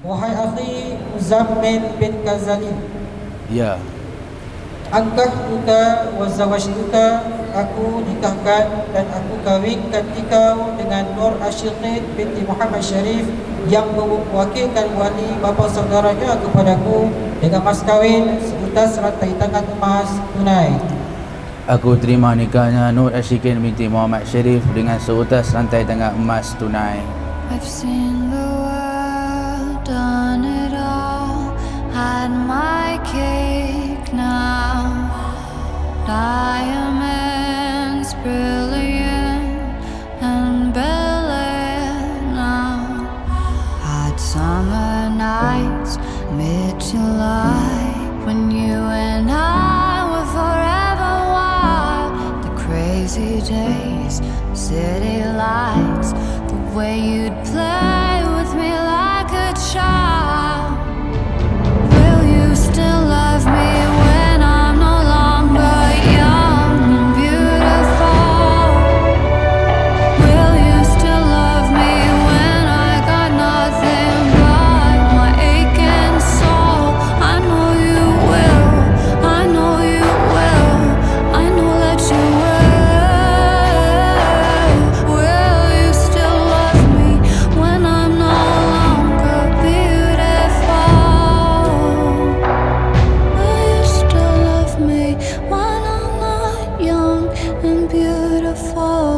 Wahai akhi Muzammil bin Ghazali, Ya. angkahtuka wa zawajtuka, aku nikahkan dan aku kawinkan kau dengan Nur Ashiqin binti Muhammad Sharif yang mewakilkan wali bapa saudaranya kepadaku dengan mas kawin seutas rantai tangan emas tunai. Aku terima nikahnya Nur Ashiqin binti Muhammad Sharif dengan seutas rantai tangan emas tunai. I've seen the world, done it all, had my cake now. Diamonds brilliant and brilliant now. Hot summer nights, mid-July, when you and I were forever wild. The crazy days, city lights, the way you'd play with me like a child. Will you still love me when I'm no longer young and beautiful? Will you still love me when I got nothing but my aching soul? I know you will, I know you will, I know that you will. Will you still love me when I'm no longer beautiful? Will you still love me when I'm not young and beautiful?